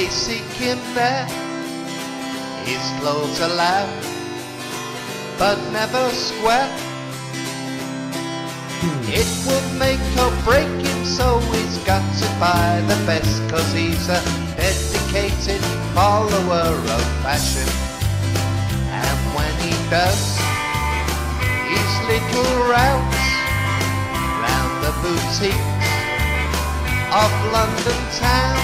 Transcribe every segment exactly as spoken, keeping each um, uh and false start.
They seek him there, his clothes are loud, but never square. It would make or break him, so he's got to buy the best, 'cause he's a dedicated follower of fashion. And when he does his little rounds round the boutiques of London town,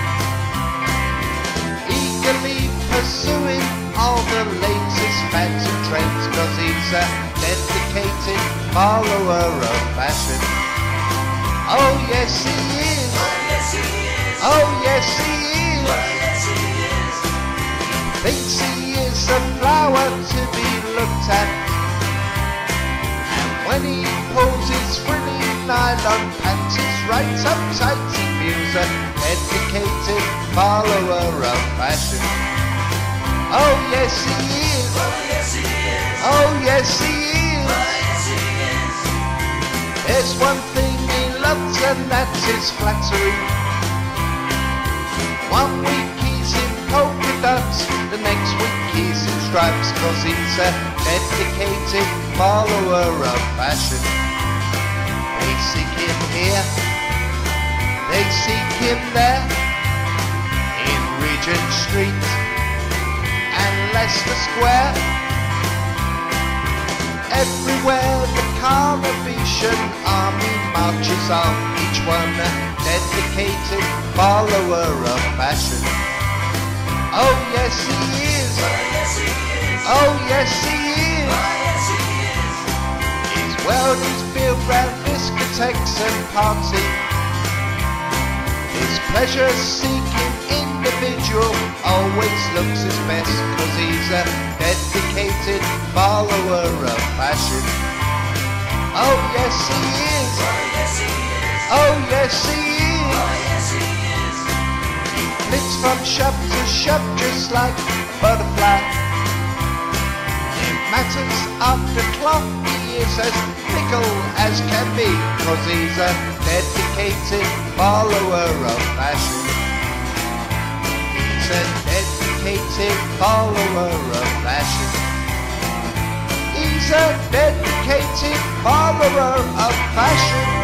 eagerly pursuing all the latest fads and trends, 'cause he's a dedicated follower of fashion. Oh yes he is. Oh yes he is. Oh yes he is. Oh yes he is. Thinks he is a flower to be looked at, and when he pulls his frilly nylon pants, it's right up tight, he feels a dedicated follower of fashion. Oh yes he is. Oh yes he is. Oh yes he is. Oh yes he is. There's one thing he loves, and that's his flattery. One week he's in polka dots, the next week he's in stripes, 'cause he's a dedicated follower of fashion. They seek him here, they seek him there, in Regent Street and Leicester Square. Everywhere the Carnavician army marches on, each one a dedicated follower of fashion. Oh yes he is. Oh yes he is. Oh yes he is. Oh yes he is. His world is built round discotheques and parties. His pleasure-seeking individual always looks his best, 'cause he's a dedicated follower of fashion. Oh yes he is. Oh yes he is. Oh yes he is. Oh yes he is. He flits from shop to shop just like a butterfly. It matters after cloth, he is as fickle as can be, 'cause he's a dedicated follower of fashion. He's a dedicated follower of fashion. He's a dedicated follower of fashion.